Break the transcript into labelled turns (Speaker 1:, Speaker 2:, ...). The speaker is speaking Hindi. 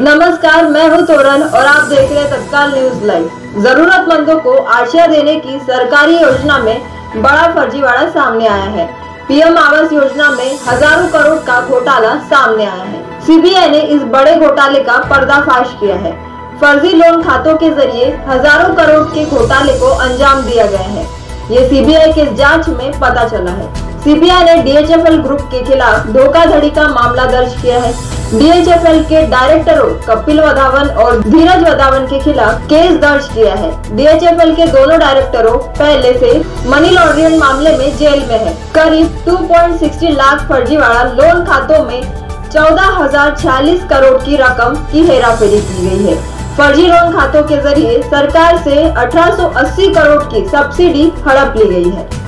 Speaker 1: नमस्कार, मैं हूं तोरन और आप देख रहे हैं तत्काल न्यूज लाइव। जरूरतमंदों को आश्रय देने की सरकारी योजना में बड़ा फर्जीवाड़ा सामने आया है। पीएम आवास योजना में हजारों करोड़ का घोटाला सामने आया है। सीबीआई ने इस बड़े घोटाले का पर्दाफाश किया है। फर्जी लोन खातों के जरिए हजारों करोड़ के घोटाले को अंजाम दिया गया है। ये सीबीआई के जांच में पता चला है। सीबीआई ने डीएचएफएल ग्रुप के खिलाफ धोखाधड़ी का मामला दर्ज किया है। डीएचएफएल के डायरेक्टरों कपिल वधावन और धीरज वधावन के खिलाफ केस दर्ज किया है। डीएचएफएल के दोनों डायरेक्टरों पहले से मनी लॉन्ड्रिंग मामले में जेल में है। करीब 2.60 लाख फर्जीवाड़ा लोन खातों में 14,046 करोड़ की रकम की हेराफेरी की गई है। फर्जी लोन खातों के जरिए सरकार से 1880 करोड़ की सब्सिडी हड़प ली गई है।